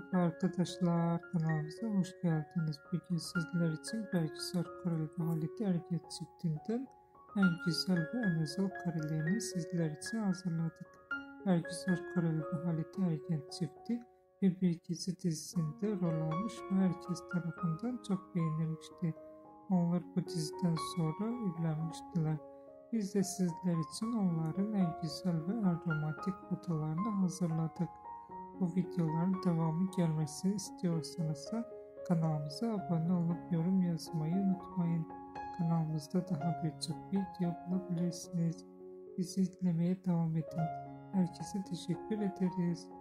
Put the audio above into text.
Merhaba arkadaşlar, kanalımıza hoş geldiniz. Bugün sizler için Belgisar Koreli ve Halit Ergenç çiftinden en güzel ve en özel karelerini sizler için hazırladık. Belgisar Koreli ve Halit Ergenç çifti bir dizi dizisinde rol almış ve herkes tarafından çok beğenilmişti. Onlar bu diziden sonra evlenmiştiler. Biz de sizler için onların en güzel ve en romantik fotolarını hazırladık. Bu videoların devamı gelmesini istiyorsanız kanalımıza abone olup yorum yazmayı unutmayın. Kanalımızda daha birçok video bulabilirsiniz. Bizi izlemeye devam edin. Herkese teşekkür ederiz.